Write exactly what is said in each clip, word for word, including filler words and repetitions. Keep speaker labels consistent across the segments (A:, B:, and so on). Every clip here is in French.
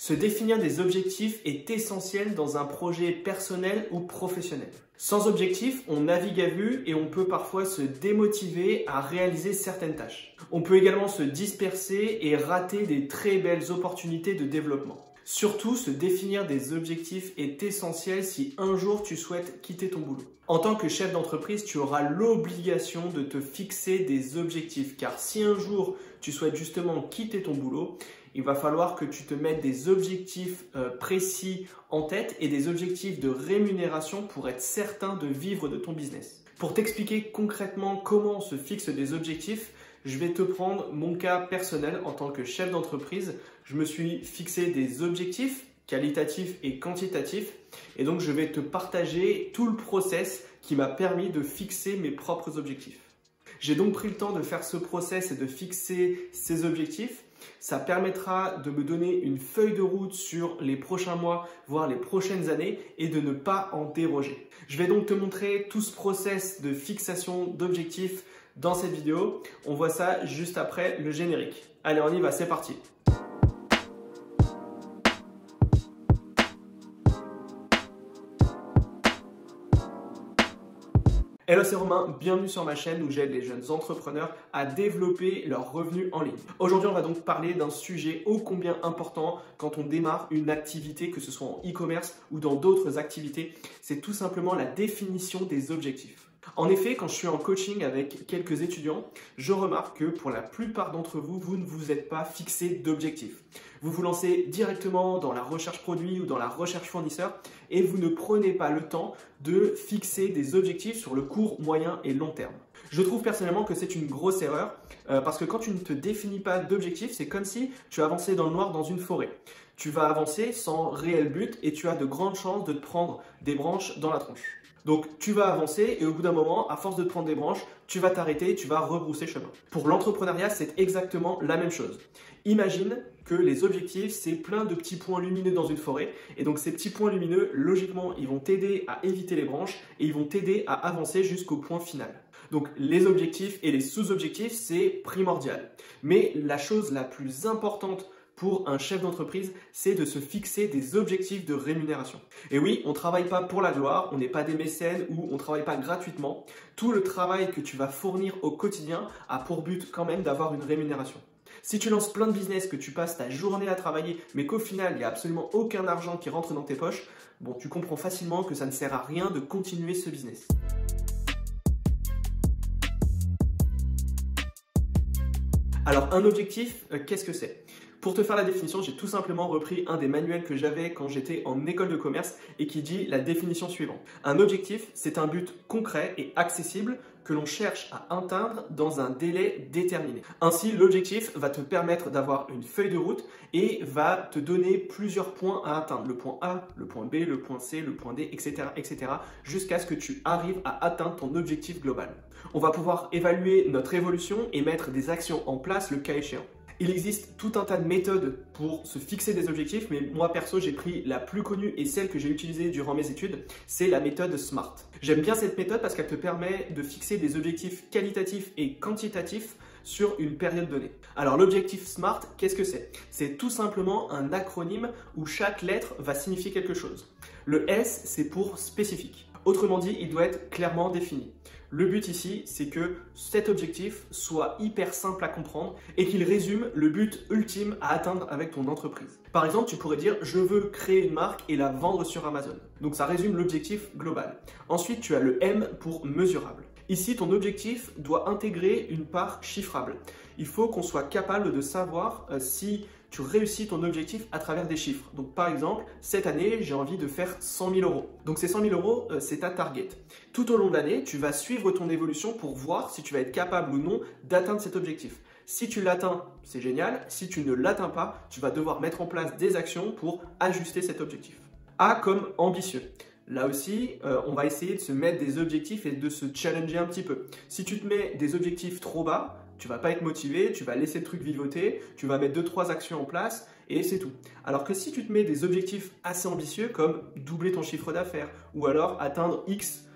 A: Se définir des objectifs est essentiel dans un projet personnel ou professionnel. Sans objectif, on navigue à vue et on peut parfois se démotiver à réaliser certaines tâches. On peut également se disperser et rater des très belles opportunités de développement. Surtout, se définir des objectifs est essentiel si un jour tu souhaites quitter ton boulot. En tant que chef d'entreprise, tu auras l'obligation de te fixer des objectifs, car si un jour tu souhaites justement quitter ton boulot, il va falloir que tu te mettes des objectifs euh, précis en tête et des objectifs de rémunération pour être certain de vivre de ton business. Pour t'expliquer concrètement comment on se fixe des objectifs, je vais te prendre mon cas personnel en tant que chef d'entreprise. Je me suis fixé des objectifs qualitatifs et quantitatifs et donc je vais te partager tout le process qui m'a permis de fixer mes propres objectifs. J'ai donc pris le temps de faire ce process et de fixer ces objectifs. Ça permettra de me donner une feuille de route sur les prochains mois, voire les prochaines années et de ne pas en déroger. Je vais donc te montrer tout ce process de fixation d'objectifs dans cette vidéo. On voit ça juste après le générique. Allez, on y va, c'est parti. Hello, c'est Romain, bienvenue sur ma chaîne où j'aide les jeunes entrepreneurs à développer leurs revenus en ligne. Aujourd'hui, on va donc parler d'un sujet ô combien important quand on démarre une activité, que ce soit en e-commerce ou dans d'autres activités. C'est tout simplement la définition des objectifs. En effet, quand je suis en coaching avec quelques étudiants, je remarque que pour la plupart d'entre vous, vous ne vous êtes pas fixé d'objectifs. Vous vous lancez directement dans la recherche produit ou dans la recherche fournisseur et vous ne prenez pas le temps de fixer des objectifs sur le court, moyen et long terme. Je trouve personnellement que c'est une grosse erreur euh, parce que quand tu ne te définis pas d'objectifs, c'est comme si tu avançais dans le noir dans une forêt. Tu vas avancer sans réel but et tu as de grandes chances de te prendre des branches dans la tronche. Donc tu vas avancer et au bout d'un moment, à force de te prendre des branches, tu vas t'arrêter et tu vas rebrousser chemin. Pour l'entrepreneuriat, c'est exactement la même chose. Imagine que les objectifs, c'est plein de petits points lumineux dans une forêt. Et donc ces petits points lumineux, logiquement, ils vont t'aider à éviter les branches et ils vont t'aider à avancer jusqu'au point final. Donc les objectifs et les sous-objectifs, c'est primordial. Mais la chose la plus importante pour un chef d'entreprise, c'est de se fixer des objectifs de rémunération. Et oui, on ne travaille pas pour la gloire, on n'est pas des mécènes ou on ne travaille pas gratuitement. Tout le travail que tu vas fournir au quotidien a pour but quand même d'avoir une rémunération. Si tu lances plein de business, que tu passes ta journée à travailler, mais qu'au final, il n'y a absolument aucun argent qui rentre dans tes poches, bon, tu comprends facilement que ça ne sert à rien de continuer ce business. Alors, un objectif, euh, qu'est-ce que c'est ? Pour te faire la définition, j'ai tout simplement repris un des manuels que j'avais quand j'étais en école de commerce et qui dit la définition suivante. Un objectif, c'est un but concret et accessible que l'on cherche à atteindre dans un délai déterminé. Ainsi, l'objectif va te permettre d'avoir une feuille de route et va te donner plusieurs points à atteindre. Le point A, le point B, le point C, le point D, et cetera, et cetera, jusqu'à ce que tu arrives à atteindre ton objectif global. On va pouvoir évaluer notre évolution et mettre des actions en place le cas échéant. Il existe tout un tas de méthodes pour se fixer des objectifs, mais moi perso j'ai pris la plus connue et celle que j'ai utilisée durant mes études, c'est la méthode SMART. J'aime bien cette méthode parce qu'elle te permet de fixer des objectifs qualitatifs et quantitatifs sur une période donnée. Alors l'objectif SMART, qu'est-ce que c'est? C'est tout simplement un acronyme où chaque lettre va signifier quelque chose. Le S, c'est pour spécifique. Autrement dit, il doit être clairement défini. Le but ici, c'est que cet objectif soit hyper simple à comprendre et qu'il résume le but ultime à atteindre avec ton entreprise. Par exemple, tu pourrais dire « je veux créer une marque et la vendre sur Amazon ». Donc ça résume l'objectif global. Ensuite, tu as le M pour mesurable. Ici, ton objectif doit intégrer une part chiffrable. Il faut qu'on soit capable de savoir euh, si tu réussis ton objectif à travers des chiffres. Donc par exemple, cette année, j'ai envie de faire cent mille euros. Donc ces cent mille euros, euh, c'est ta target. Tout au long de l'année, tu vas suivre ton évolution pour voir si tu vas être capable ou non d'atteindre cet objectif. Si tu l'atteins, c'est génial. Si tu ne l'atteins pas, tu vas devoir mettre en place des actions pour ajuster cet objectif. A comme ambitieux. Là aussi, euh, on va essayer de se mettre des objectifs et de se challenger un petit peu. Si tu te mets des objectifs trop bas, tu vas pas être motivé, tu vas laisser le truc vivoter, tu vas mettre deux trois actions en place et c'est tout. Alors que si tu te mets des objectifs assez ambitieux comme doubler ton chiffre d'affaires ou alors atteindre X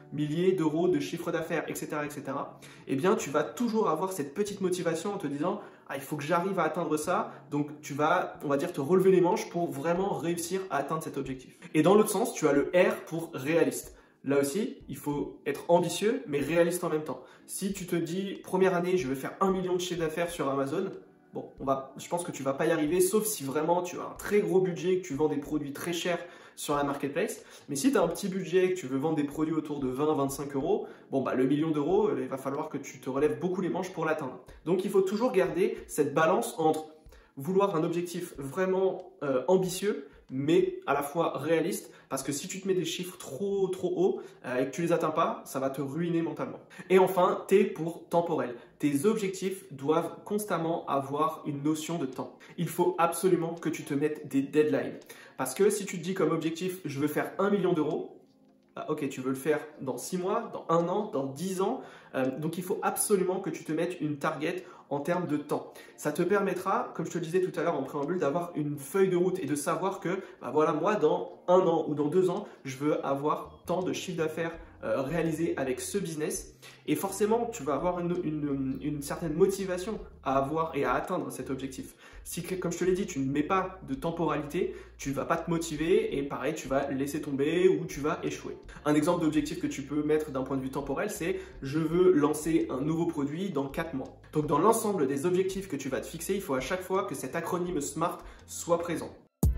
A: milliers d'euros de chiffre d'affaires, et cetera, et cetera, eh bien, tu vas toujours avoir cette petite motivation en te disant « Ah, il faut que j'arrive à atteindre ça », donc tu vas, on va dire, te relever les manches pour vraiment réussir à atteindre cet objectif. Et dans l'autre sens, tu as le R pour réaliste. Là aussi, il faut être ambitieux, mais réaliste en même temps. Si tu te dis, première année, je vais faire un million de chiffre d'affaires sur Amazon, bon, on va, je pense que tu ne vas pas y arriver, sauf si vraiment tu as un très gros budget, que tu vends des produits très chers sur la marketplace. Mais si tu as un petit budget, que tu veux vendre des produits autour de vingt à vingt-cinq euros, bon, bah, le million d'euros, il va falloir que tu te relèves beaucoup les manches pour l'atteindre. Donc, il faut toujours garder cette balance entre vouloir un objectif vraiment euh, ambitieux, mais à la fois réaliste, parce que si tu te mets des chiffres trop trop hauts euh, et que tu les atteins pas, ça va te ruiner mentalement. Et enfin, T pour temporel. Tes objectifs doivent constamment avoir une notion de temps. Il faut absolument que tu te mettes des deadlines. Parce que si tu te dis comme objectif, je veux faire un million d'euros, bah, ok, tu veux le faire dans six mois, dans un an, dans dix ans, euh, donc il faut absolument que tu te mettes une target en termes de temps. Ça te permettra, comme je te le disais tout à l'heure en préambule, d'avoir une feuille de route et de savoir que, bah voilà, moi, dans un an ou dans deux ans, je veux avoir tant de chiffre d'affaires euh, réalisé avec ce business. Et forcément, tu vas avoir une, une, une certaine motivation à avoir et à atteindre cet objectif. Si, comme je te l'ai dit, tu ne mets pas de temporalité, tu ne vas pas te motiver et pareil, tu vas laisser tomber ou tu vas échouer. Un exemple d'objectif que tu peux mettre d'un point de vue temporel, c'est « je veux lancer un nouveau produit dans quatre mois ». Donc dans l'ensemble des objectifs que tu vas te fixer, il faut à chaque fois que cet acronyme SMART soit présent.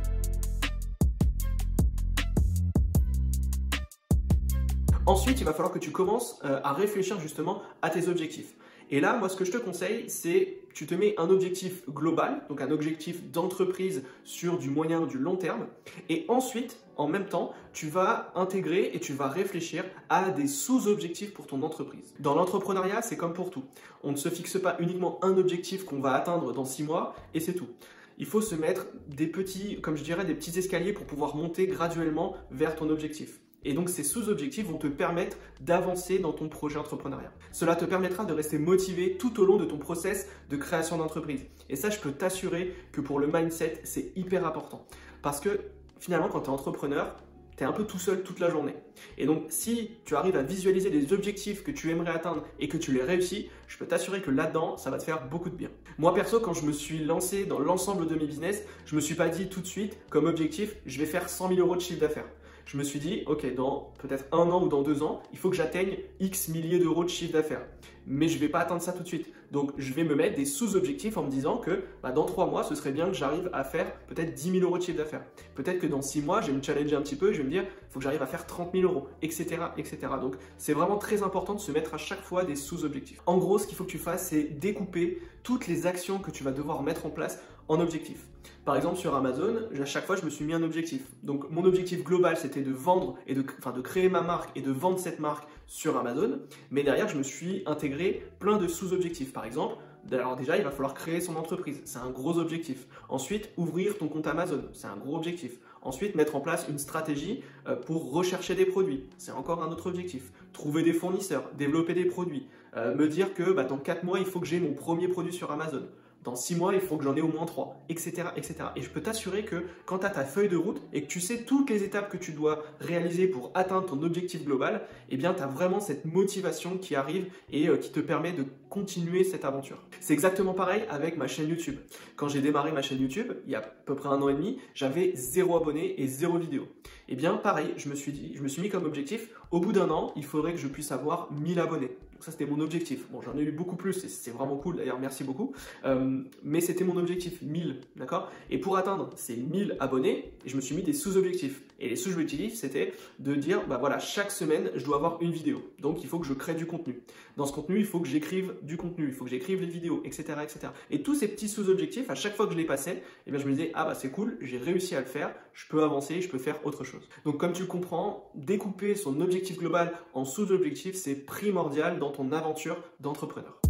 A: Ensuite, il va falloir que tu commences à réfléchir justement à tes objectifs. Et là, moi, ce que je te conseille, c'est tu te mets un objectif global, donc un objectif d'entreprise sur du moyen ou du long terme. Et ensuite, en même temps, tu vas intégrer et tu vas réfléchir à des sous-objectifs pour ton entreprise. Dans l'entrepreneuriat, c'est comme pour tout. On ne se fixe pas uniquement un objectif qu'on va atteindre dans six mois et c'est tout. Il faut se mettre des petits, comme je dirais, des petits escaliers pour pouvoir monter graduellement vers ton objectif. Et donc, ces sous-objectifs vont te permettre d'avancer dans ton projet entrepreneurial. Cela te permettra de rester motivé tout au long de ton process de création d'entreprise. Et ça, je peux t'assurer que pour le mindset, c'est hyper important. Parce que finalement, quand tu es entrepreneur, tu es un peu tout seul toute la journée. Et donc, si tu arrives à visualiser les objectifs que tu aimerais atteindre et que tu les réussis, je peux t'assurer que là-dedans, ça va te faire beaucoup de bien. Moi, perso, quand je me suis lancé dans l'ensemble de mes business, je me suis pas dit tout de suite, comme objectif, je vais faire cent mille euros de chiffre d'affaires. Je me suis dit, ok, dans peut-être un an ou dans deux ans, il faut que j'atteigne X milliers d'euros de chiffre d'affaires. Mais je ne vais pas atteindre ça tout de suite. Donc, je vais me mettre des sous-objectifs en me disant que bah, dans trois mois, ce serait bien que j'arrive à faire peut-être dix mille euros de chiffre d'affaires. Peut-être que dans six mois, je vais me challenger un petit peu et je vais me dire, il faut que j'arrive à faire trente mille euros, et cetera, et cetera. Donc, c'est vraiment très important de se mettre à chaque fois des sous-objectifs. En gros, ce qu'il faut que tu fasses, c'est découper toutes les actions que tu vas devoir mettre en place en objectifs. Par exemple, sur Amazon, à chaque fois, je me suis mis un objectif. Donc, mon objectif global, c'était de vendre et de, enfin, de créer ma marque et de vendre cette marque sur Amazon. Mais derrière, je me suis intégré plein de sous-objectifs. Par exemple, alors déjà, il va falloir créer son entreprise. C'est un gros objectif. Ensuite, ouvrir ton compte Amazon. C'est un gros objectif. Ensuite, mettre en place une stratégie pour rechercher des produits. C'est encore un autre objectif. Trouver des fournisseurs, développer des produits. Euh, me dire que bah, dans quatre mois, il faut que j'ai mon premier produit sur Amazon. Dans six mois, il faut que j'en ai au moins trois, et cetera, et cetera. Et je peux t'assurer que quand tu as ta feuille de route et que tu sais toutes les étapes que tu dois réaliser pour atteindre ton objectif global, eh bien, tu as vraiment cette motivation qui arrive et euh, qui te permet de continuer cette aventure. C'est exactement pareil avec ma chaîne YouTube. Quand j'ai démarré ma chaîne YouTube, il y a à peu près un an et demi, j'avais zéro abonné et zéro vidéo. Eh bien, pareil, je me suis dit, je me suis mis comme objectif, au bout d'un an, il faudrait que je puisse avoir mille abonnés. Donc ça, c'était mon objectif. Bon, j'en ai eu beaucoup plus et c'est vraiment cool, d'ailleurs, merci beaucoup. Euh, mais c'était mon objectif, mille, d'accord? Et pour atteindre ces mille abonnés, je me suis mis des sous-objectifs. Et les sous-objectifs, c'était de dire, bah voilà, chaque semaine, je dois avoir une vidéo. Donc, il faut que je crée du contenu. Dans ce contenu, il faut que j'écrive du contenu, il faut que j'écrive les vidéos, et cetera, et cetera. Et tous ces petits sous-objectifs, à chaque fois que je les passais, eh bien, je me disais, ah bah c'est cool, j'ai réussi à le faire, je peux avancer, je peux faire autre chose. Donc, comme tu le comprends, découper son objectif global en sous-objectifs, c'est primordial dans ton aventure d'entrepreneur.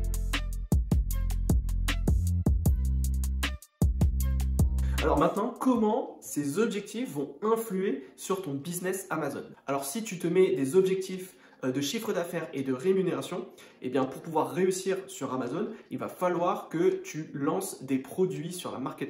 A: Alors maintenant, comment ces objectifs vont influer sur ton business Amazon? Alors si tu te mets des objectifs de chiffre d'affaires et de rémunération, eh bien pour pouvoir réussir sur Amazon, il va falloir que tu lances des produits sur la marketplace.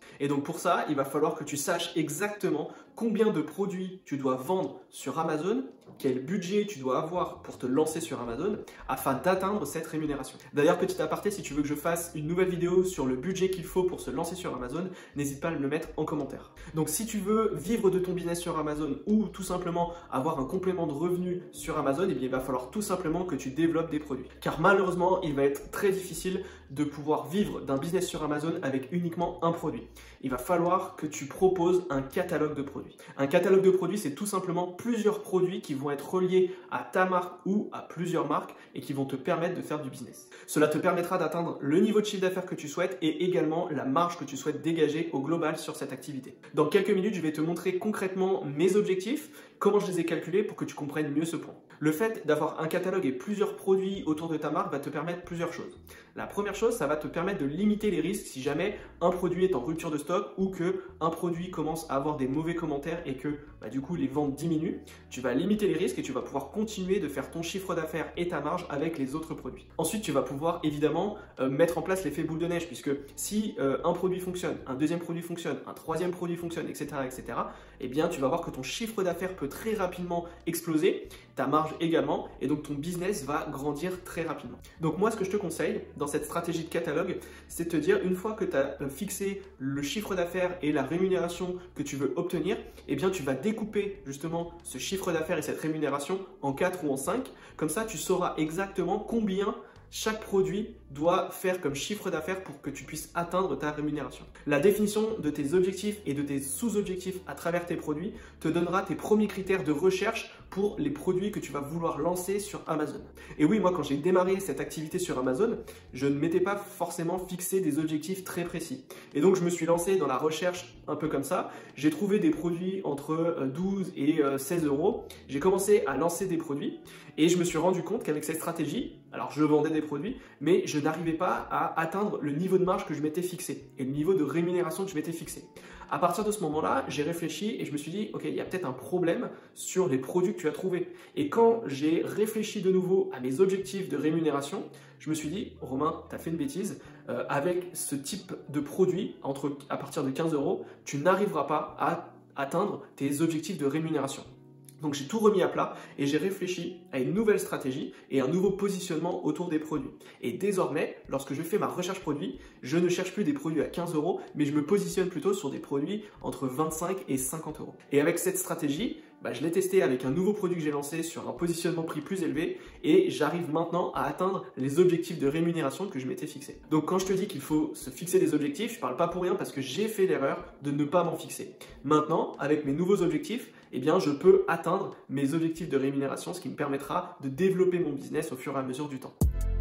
A: Et donc pour ça, il va falloir que tu saches exactement combien de produits tu dois vendre sur Amazon, quel budget tu dois avoir pour te lancer sur Amazon afin d'atteindre cette rémunération. D'ailleurs, petit aparté, si tu veux que je fasse une nouvelle vidéo sur le budget qu'il faut pour se lancer sur Amazon, n'hésite pas à me le mettre en commentaire. Donc si tu veux vivre de ton business sur Amazon ou tout simplement avoir un complément de revenus sur Amazon, eh bien, il va falloir tout simplement que tu développes des produits. Car malheureusement, il va être très difficile de pouvoir vivre d'un business sur Amazon avec uniquement un produit. Il va falloir que tu proposes un catalogue de produits. Un catalogue de produits, c'est tout simplement plusieurs produits qui vont être reliés à ta marque ou à plusieurs marques et qui vont te permettre de faire du business. Cela te permettra d'atteindre le niveau de chiffre d'affaires que tu souhaites et également la marge que tu souhaites dégager au global sur cette activité. Dans quelques minutes, je vais te montrer concrètement mes objectifs, comment je les ai calculés pour que tu comprennes mieux ce point. Le fait d'avoir un catalogue et plusieurs produits autour de ta marque va te permettre plusieurs choses. La première chose, ça va te permettre de limiter les risques si jamais un produit est en rupture de stock ou que un produit commence à avoir des mauvais commentaires et que bah, du coup les ventes diminuent. Tu vas limiter les risques et tu vas pouvoir continuer de faire ton chiffre d'affaires et ta marge avec les autres produits. Ensuite, tu vas pouvoir évidemment euh, mettre en place l'effet boule de neige puisque si euh, un produit fonctionne, un deuxième produit fonctionne, un troisième produit fonctionne, et cetera, et cetera, eh bien tu vas voir que ton chiffre d'affaires peut très rapidement exploser, ta marge également, et donc ton business va grandir très rapidement. Donc moi, ce que je te conseille dans cette stratégie de catalogue, c'est de te dire, une fois que tu as fixé le chiffre d'affaires et la rémunération que tu veux obtenir, eh bien tu vas découper justement ce chiffre d'affaires et cette rémunération en quatre ou en cinq. Comme ça, tu sauras exactement combien chaque produit doit faire comme chiffre d'affaires pour que tu puisses atteindre ta rémunération. La définition de tes objectifs et de tes sous-objectifs à travers tes produits te donnera tes premiers critères de recherche pour les produits que tu vas vouloir lancer sur Amazon. Et oui, moi quand j'ai démarré cette activité sur Amazon, je ne m'étais pas forcément fixé des objectifs très précis. Et donc je me suis lancé dans la recherche un peu comme ça. J'ai trouvé des produits entre douze et seize euros. J'ai commencé à lancer des produits et je me suis rendu compte qu'avec cette stratégie, alors je vendais des produits, mais je n'arrivais pas à atteindre le niveau de marge que je m'étais fixé et le niveau de rémunération que je m'étais fixé. À partir de ce moment-là, j'ai réfléchi et je me suis dit, ok, il y a peut-être un problème sur les produits que tu as trouvés. Et quand j'ai réfléchi de nouveau à mes objectifs de rémunération, je me suis dit, Romain, tu as fait une bêtise. Euh, avec ce type de produit, entre, à partir de quinze euros, tu n'arriveras pas à atteindre tes objectifs de rémunération. Donc j'ai tout remis à plat et j'ai réfléchi à une nouvelle stratégie et un nouveau positionnement autour des produits. Et désormais, lorsque je fais ma recherche produit, je ne cherche plus des produits à quinze euros, mais je me positionne plutôt sur des produits entre vingt-cinq et cinquante euros. Et avec cette stratégie, bah, je l'ai testé avec un nouveau produit que j'ai lancé sur un positionnement prix plus élevé et j'arrive maintenant à atteindre les objectifs de rémunération que je m'étais fixé. Donc quand je te dis qu'il faut se fixer des objectifs, je ne parle pas pour rien parce que j'ai fait l'erreur de ne pas m'en fixer. Maintenant, avec mes nouveaux objectifs, eh bien, je peux atteindre mes objectifs de rémunération, ce qui me permettra de développer mon business au fur et à mesure du temps.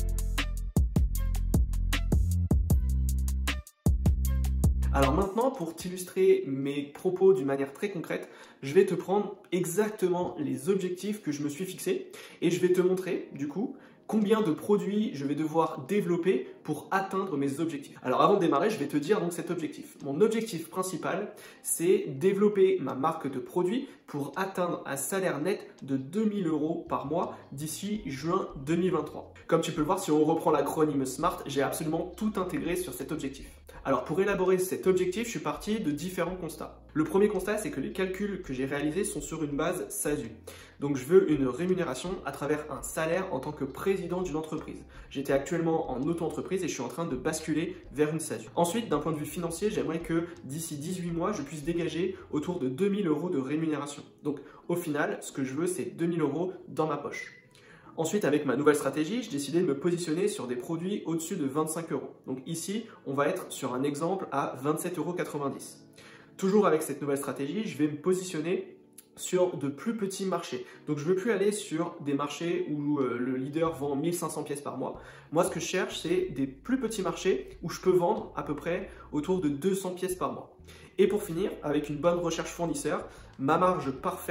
A: Alors maintenant, pour t'illustrer mes propos d'une manière très concrète, je vais te prendre exactement les objectifs que je me suis fixés et je vais te montrer du coup combien de produits je vais devoir développer pour atteindre mes objectifs. Alors avant de démarrer, je vais te dire donc cet objectif. Mon objectif principal, c'est développer ma marque de produits pour atteindre un salaire net de deux mille euros par mois d'ici juin deux mille vingt-trois. Comme tu peux le voir, si on reprend l'acronyme SMART, j'ai absolument tout intégré sur cet objectif. Alors pour élaborer cet objectif, je suis parti de différents constats. Le premier constat, c'est que les calculs que j'ai réalisés sont sur une base SASU. Donc je veux une rémunération à travers un salaire en tant que président d'une entreprise. J'étais actuellement en auto-entreprise et je suis en train de basculer vers une SASU. Ensuite, d'un point de vue financier, j'aimerais que d'ici dix-huit mois, je puisse dégager autour de deux mille euros de rémunération. Donc au final, ce que je veux, c'est deux mille euros dans ma poche. Ensuite, avec ma nouvelle stratégie, j'ai décidé de me positionner sur des produits au-dessus de vingt-cinq euros. Donc ici, on va être sur un exemple à vingt-sept euros quatre-vingt-dix. Toujours avec cette nouvelle stratégie, je vais me positionner sur de plus petits marchés. Donc je ne veux plus aller sur des marchés où euh, le leader vend mille cinq cents pièces par mois. Moi, ce que je cherche, c'est des plus petits marchés où je peux vendre à peu près autour de deux cents pièces par mois. Et pour finir, avec une bonne recherche fournisseur, ma marge parfaite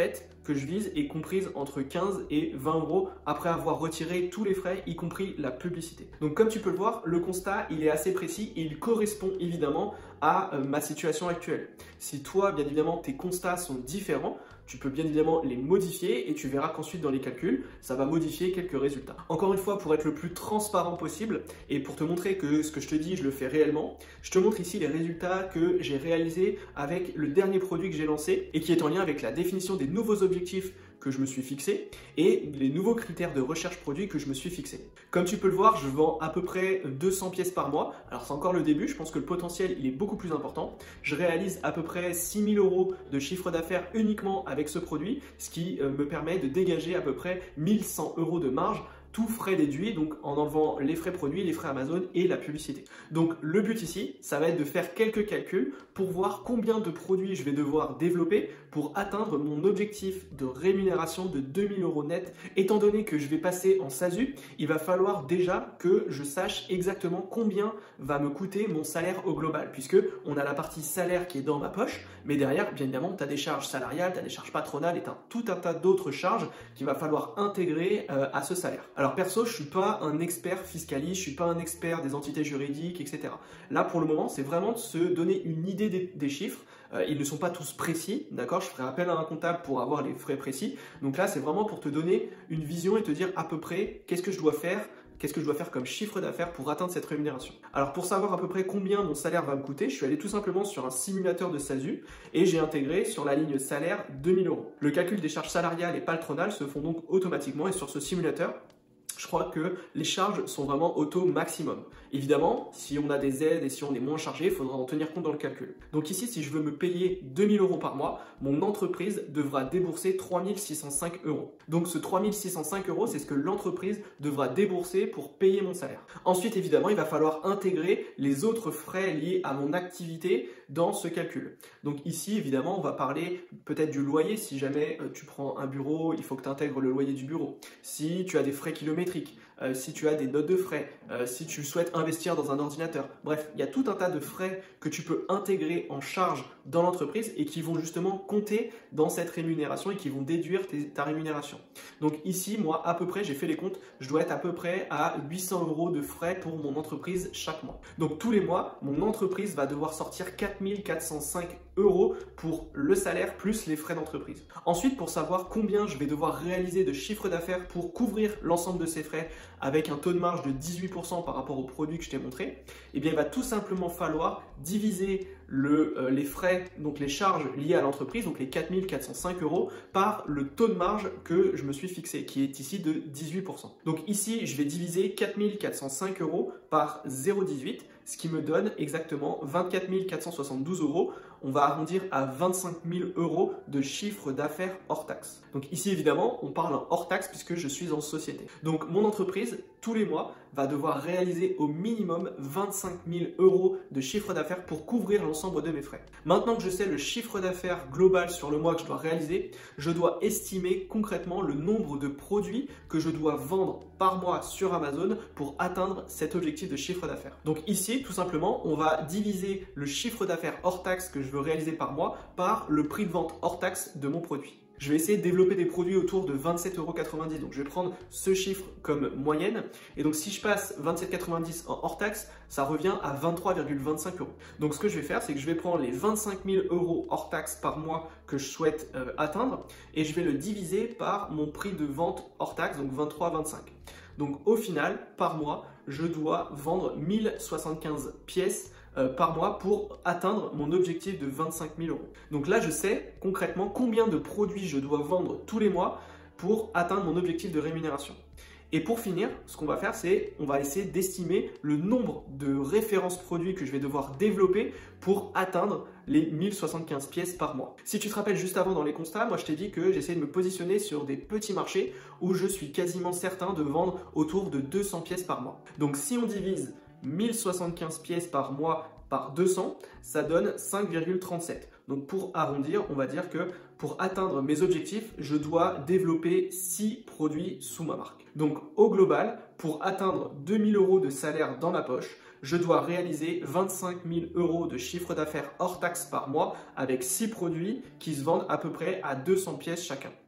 A: que je vise est comprise entre quinze et vingt euros après avoir retiré tous les frais, y compris la publicité. Donc comme tu peux le voir, le constat il est assez précis et il correspond évidemment à euh, ma situation actuelle. Si toi, bien évidemment, tes constats sont différents, tu peux bien évidemment les modifier et tu verras qu'ensuite dans les calculs, ça va modifier quelques résultats. Encore une fois, pour être le plus transparent possible et pour te montrer que ce que je te dis, je le fais réellement, je te montre ici les résultats que j'ai réalisés avec le dernier produit que j'ai lancé et qui est en lien avec la définition des nouveaux objectifs que je me suis fixé et les nouveaux critères de recherche produit que je me suis fixé. Comme tu peux le voir, je vends à peu près deux cents pièces par mois. Alors c'est encore le début, je pense que le potentiel il est beaucoup plus important. Je réalise à peu près six mille euros de chiffre d'affaires uniquement avec ce produit, ce qui euh, me permet de dégager à peu près mille cent euros de marge, tout frais déduits, donc en enlevant les frais produits, les frais Amazon et la publicité. Donc le but ici, ça va être de faire quelques calculs pour voir combien de produits je vais devoir développer pour atteindre mon objectif de rémunération de deux mille euros net. Étant donné que je vais passer en SASU, il va falloir déjà que je sache exactement combien va me coûter mon salaire au global, puisque on a la partie salaire qui est dans ma poche, mais derrière, bien évidemment, tu as des charges salariales, tu as des charges patronales et tu as tout un tas d'autres charges qu'il va falloir intégrer euh, à ce salaire. Alors perso, je ne suis pas un expert fiscaliste, je ne suis pas un expert des entités juridiques, et cetera. Là, pour le moment, c'est vraiment de se donner une idée des, des chiffres. Euh, ils ne sont pas tous précis, d'accord? Je ferai appel à un comptable pour avoir les frais précis. Donc là, c'est vraiment pour te donner une vision et te dire à peu près qu'est-ce que je dois faire, qu'est-ce que je dois faire comme chiffre d'affaires pour atteindre cette rémunération. Alors pour savoir à peu près combien mon salaire va me coûter, je suis allé tout simplement sur un simulateur de SASU et j'ai intégré sur la ligne salaire deux mille euros. Le calcul des charges salariales et patronales se font donc automatiquement et sur ce simulateur, je crois que les charges sont vraiment auto maximum. Évidemment, si on a des aides et si on est moins chargé, il faudra en tenir compte dans le calcul. Donc ici, si je veux me payer deux mille euros par mois, mon entreprise devra débourser trois mille six cent cinq euros. Donc ce trois mille six cent cinq euros, c'est ce que l'entreprise devra débourser pour payer mon salaire. Ensuite, évidemment, il va falloir intégrer les autres frais liés à mon activité dans ce calcul. Donc ici, évidemment, on va parler peut-être du loyer. Si jamais tu prends un bureau, il faut que tu intègres le loyer du bureau. Si tu as des frais kilométriques, Euh, si tu as des notes de frais, euh, si tu souhaites investir dans un ordinateur. Bref, il y a tout un tas de frais que tu peux intégrer en charge dans l'entreprise et qui vont justement compter dans cette rémunération et qui vont déduire tes, ta rémunération. Donc ici, moi, à peu près, j'ai fait les comptes, je dois être à peu près à huit cents euros de frais pour mon entreprise chaque mois. Donc tous les mois, mon entreprise va devoir sortir quatre mille quatre cent cinq euros pour le salaire plus les frais d'entreprise. Ensuite, pour savoir combien je vais devoir réaliser de chiffre d'affaires pour couvrir l'ensemble de ces frais avec un taux de marge de dix-huit pour cent par rapport au produit que je t'ai montré, eh bien, il va tout simplement falloir diviser le, euh, les frais, donc les charges liées à l'entreprise, donc les quatre mille quatre cent cinq euros, par le taux de marge que je me suis fixé, qui est ici de dix-huit pour cent. Donc ici, je vais diviser quatre mille quatre cent cinq euros par zéro virgule dix-huit, ce qui me donne exactement vingt-quatre mille quatre cent soixante-douze euros. On va arrondir à vingt-cinq mille euros de chiffre d'affaires hors taxe. Donc ici, évidemment, on parle en hors taxe puisque je suis en société. Donc mon entreprise, tous les mois, va devoir réaliser au minimum vingt-cinq mille euros de chiffre d'affaires pour couvrir l'ensemble de mes frais. Maintenant que je sais le chiffre d'affaires global sur le mois que je dois réaliser, je dois estimer concrètement le nombre de produits que je dois vendre par mois sur Amazon pour atteindre cet objectif de chiffre d'affaires. Donc ici, tout simplement, on va diviser le chiffre d'affaires hors taxe que je veux réaliser par mois par le prix de vente hors taxe de mon produit. Je vais essayer de développer des produits autour de vingt-sept euros quatre-vingt-dix. Donc, je vais prendre ce chiffre comme moyenne. Et donc, si je passe vingt-sept euros quatre-vingt-dix en hors taxe, ça revient à vingt-trois virgule vingt-cinq euros. Donc, ce que je vais faire, c'est que je vais prendre les vingt-cinq mille euros hors taxe par mois que je souhaite euh, atteindre et je vais le diviser par mon prix de vente hors taxe, donc vingt-trois virgule vingt-cinq. Donc, au final, par mois, je dois vendre mille soixante-quinze pièces par mois pour atteindre mon objectif de vingt-cinq mille euros. Donc là, je sais concrètement combien de produits je dois vendre tous les mois pour atteindre mon objectif de rémunération. Et pour finir, ce qu'on va faire, c'est on va essayer d'estimer le nombre de références produits que je vais devoir développer pour atteindre les mille soixante-quinze pièces par mois. Si tu te rappelles juste avant dans les constats, moi je t'ai dit que j'essaie de me positionner sur des petits marchés où je suis quasiment certain de vendre autour de deux cents pièces par mois. Donc si on divise mille soixante-quinze pièces par mois par deux cents, ça donne cinq virgule trente-sept. Donc pour arrondir, on va dire que pour atteindre mes objectifs, je dois développer six produits sous ma marque. Donc au global, pour atteindre deux mille euros de salaire dans ma poche, je dois réaliser vingt-cinq mille euros de chiffre d'affaires hors taxe par mois avec six produits qui se vendent à peu près à deux cents pièces chacun.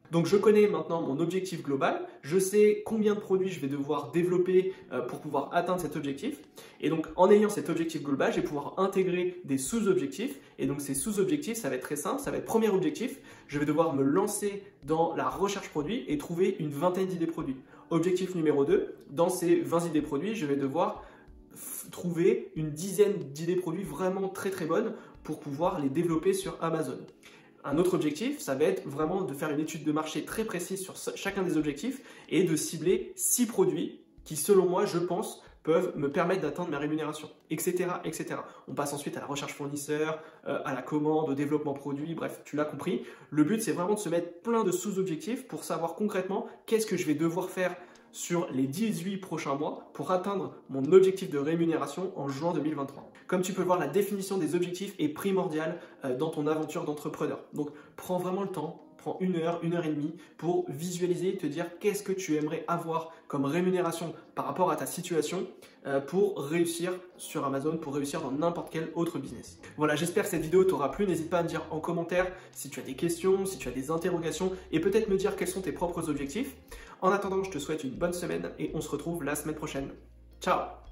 A: Donc je connais maintenant mon objectif global, je sais combien de produits je vais devoir développer euh, pour pouvoir atteindre cet objectif. Et donc en ayant cet objectif global, je vais pouvoir intégrer des sous-objectifs. Et donc ces sous-objectifs, ça va être très simple, ça va être premier objectif, je vais devoir me lancer dans la recherche produit et trouver une vingtaine d'idées produits. Objectif numéro deux, dans ces vingt idées produits, je vais devoir trouver une dizaine d'idées produits vraiment très très bonnes pour pouvoir les développer sur Amazon. Un autre objectif, ça va être vraiment de faire une étude de marché très précise sur chacun des objectifs et de cibler six produits qui, selon moi, je pense, peuvent me permettre d'atteindre ma rémunération, et cetera, et cetera. On passe ensuite à la recherche fournisseur, euh, à la commande, au développement produit, bref, tu l'as compris. Le but, c'est vraiment de se mettre plein de sous-objectifs pour savoir concrètement qu'est-ce que je vais devoir faire sur les dix-huit prochains mois pour atteindre mon objectif de rémunération en juin deux mille vingt-trois. Comme tu peux le voir, la définition des objectifs est primordiale euh, dans ton aventure d'entrepreneur. Donc, prends vraiment le temps, prends une heure, une heure et demie pour visualiser, te dire qu'est-ce que tu aimerais avoir comme rémunération par rapport à ta situation euh, pour réussir sur Amazon, pour réussir dans n'importe quel autre business. Voilà, j'espère que cette vidéo t'aura plu. N'hésite pas à me dire en commentaire si tu as des questions, si tu as des interrogations et peut-être me dire quels sont tes propres objectifs. En attendant, je te souhaite une bonne semaine et on se retrouve la semaine prochaine. Ciao!